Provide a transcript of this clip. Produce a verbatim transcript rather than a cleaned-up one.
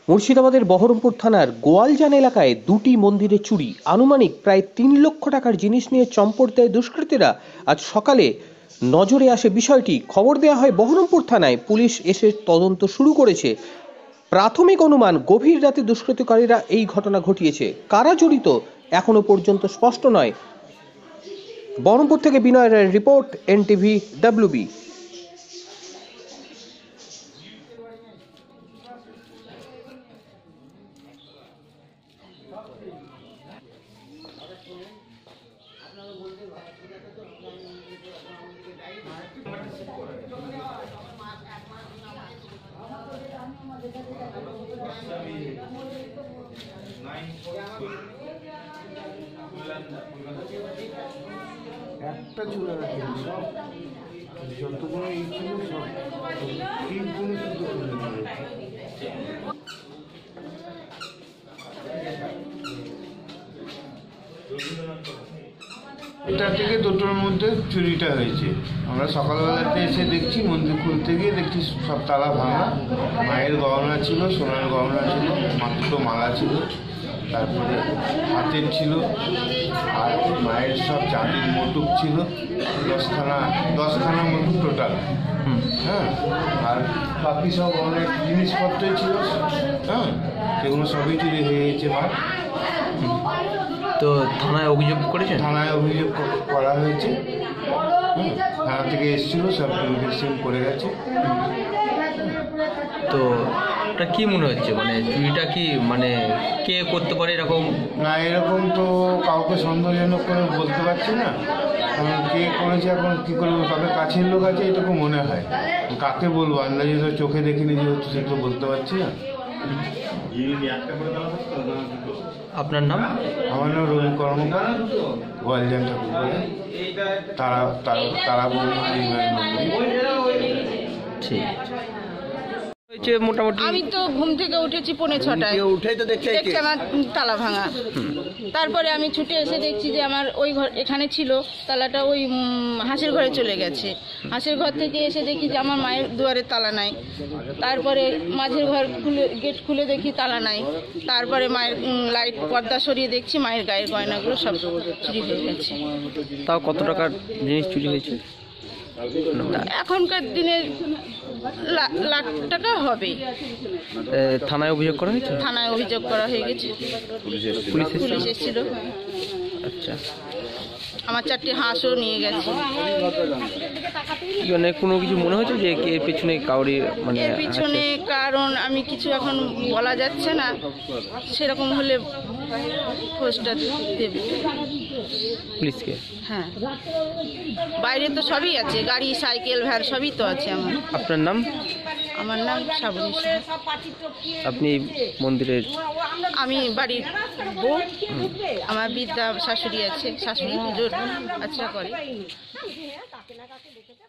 মুর্শিদাবাদের বহরমপুর থানার গোয়ালজান এলাকায় দুটি মন্দিরে চুরি, আনুমানিক প্রায় তিন লক্ষ টাকার জিনিস নিয়ে চম্পট দেয় দুষ্কৃতীরা। আজ সকালে নজরে আসে বিষয়টি, খবর দেওয়া হয় বহরমপুর থানায়। পুলিশ এসে তদন্ত শুরু করেছে। প্রাথমিক অনুমান, গভীর রাতে দুষ্কৃতকারীরা এই ঘটনা ঘটিয়েছে। কারা জড়িত এখনো পর্যন্ত স্পষ্ট নয়। বহরমপুর থেকে বিনয় রায়ের রিপোর্ট, এনটিভি ডাব্লিউবি। একটা চলে রাখেন, সব যতগুলো এই ছিল সব তিনগুলো শুধু চলে গেছে। এটা থেকে দুটোর মধ্যে চুরিটা হয়েছে। আমরা সকালবেলাতে এসে দেখছি, মন্দির খুলতে গিয়ে দেখছি সব তালা ভাঙা। মায়ের গহনা ছিল, সোনার গহনা ছিল, মাত্র মালা ছিল, তারপরে হাতের ছিল, আর মায়ের সব চাঁদির মুটুক ছিল দশখানা দশখানা মুটুক টোটাল। হ্যাঁ, আর বাকি সব অনেক জিনিসপত্রই ছিল। হ্যাঁ, সেগুলো সবই চুরি হয়ে গেছে। মা তো থানায় অভিযোগ করেছে? থানায় অভিযোগ করা হয়েছে। থানা থেকে এসেছিল, সব ইনভেস্টিগেশন করে গেছে। তো এটা কি মনে হচ্ছে, মানে চুরিটা কি মানে কে করতে পারে এরকম? না, এরকম তো কাউকে সন্দেহজনক করে বলতে পারছি না। এখন কে করেছে, এখন কী করবো, তবে কাছের লোক আছে এটুকু মনে হয়। কাকে বলবো, আন্দাজে তো চোখে দেখিনি যেহেতু, সেটা বলতে পারছি না। আপনার নাম? আমার নাম রবি কর্মকার, গোয়ালজান ঠাকুর বলে, তারা তারা তারা ঠিক হয়েছে। মোটামুটি আমি তো ঘুম থেকে উঠেছি পৌনে ছটায়, উঠেই তো দেখছি দেখছি আমার তালা ভাঙা। তারপরে আমি ছুটে এসে দেখছি যে আমার ওই ঘর এখানে ছিল, তালাটা ওই হাঁসের ঘরে চলে গেছে। হাঁসের ঘর থেকে এসে দেখি যে আমার মায়ের দুয়ারে তালা নাই। তারপরে মাঝের ঘর খুলে গেট খুলে দেখি তালা নাই। তারপরে মায়ের লাইট পর্দা সরিয়ে দেখছি মায়ের গায়ের গয়নাগুলো সব চুরি হয়ে গেছে। তাও কত টাকার জিনিস চুরি হয়েছে? এখনকার দিনে লাখ টাকা হবে। থানায় অভিযোগ করা হয়েছে? থানায় অভিযোগ করা হয়ে গেছে, পুলিশ এসেছিল। আচ্ছা, আমার চারটি হাঁসও নিয়ে গেছে। মানে কোনো কিছু মনে হচ্ছে যে এর পেছনে কাউরি মানে এর পিছনে কারণ আমি কিছু এখন বলা যাচ্ছে না, সেরকম হলে খোঁজটা দেবে পুলিশকে। হ্যাঁ, বাইরে তো সবই আছে, গাড়ি, সাইকেল, ভ্যান সবই তো আছে। আমার আপনার নাম? আমার নাম শ্রাবণী। আপনি মন্দিরের? আমি বাড়ির বউ। আমার বৃদ্ধা শাশুড়ি আছে, শাশুড়ি পুজোর আচ্ছা করে।